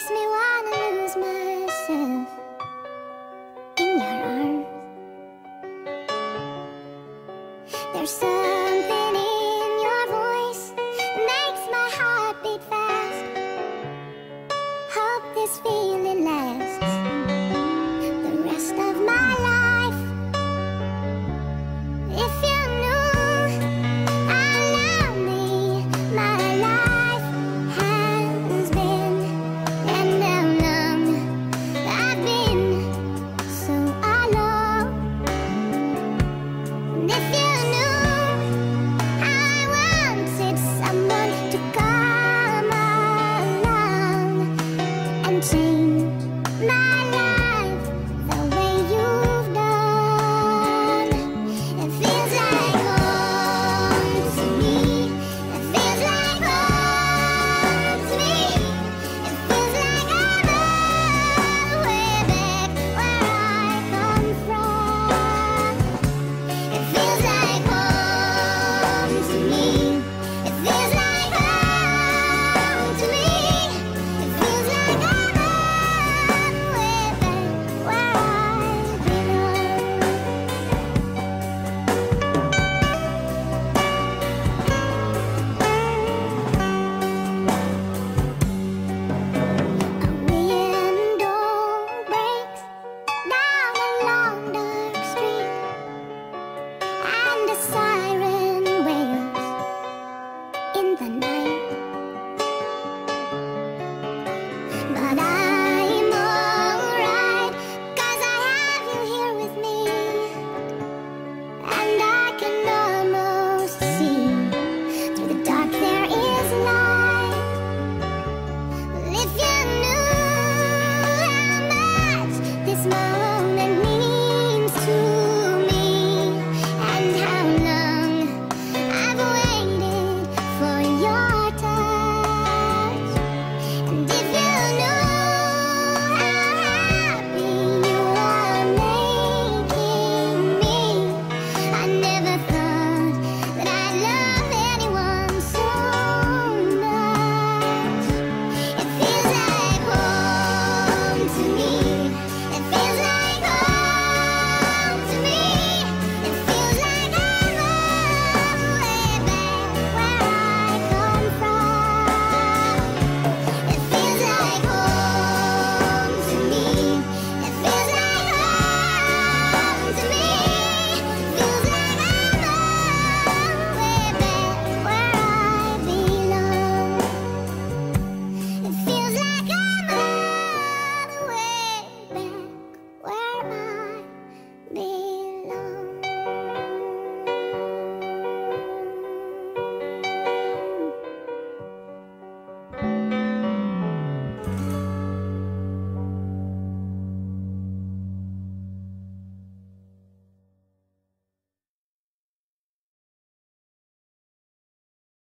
makes me wanna lose myself in your arms. There's something in your voice makes my heart beat fast. Hope this feeling lasts the rest of my life. If you knew how lonely my life has been, and how long I've been so alone. And if you knew how I wanted someone to come along and change my life the way you've done. It feels like home to me. It feels like home to me. It feels like I'm all the way back where I come from. It feels like home to me. It feels like home to me. It feels like I'm all the way back where I belong. A window breaks down a long dark street, and a siren wails in the night. But I'm alright, 'cause I have you here with me, and I can almost see through the dark there is light. If you knew how much this moment means to me, and how long I've waited for your touch, and if you knew how happy you are making me, I never thought that I'd love anyone so much. It feels like home to me. It feels like home to me. It feels like I'm all the way back where I come from. It feels like home to me. It feels like home to me. It feels like I'm all the way back where I belong. It feels like I'm all the way back where I belong.